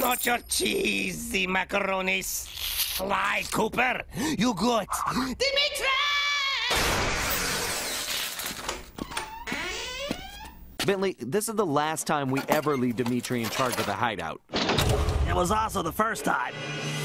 Not your cheesy macaroni, Sly Cooper. You got Dimitri! Bentley, this is the last time we ever leave Dimitri in charge of the hideout. It was also the first time.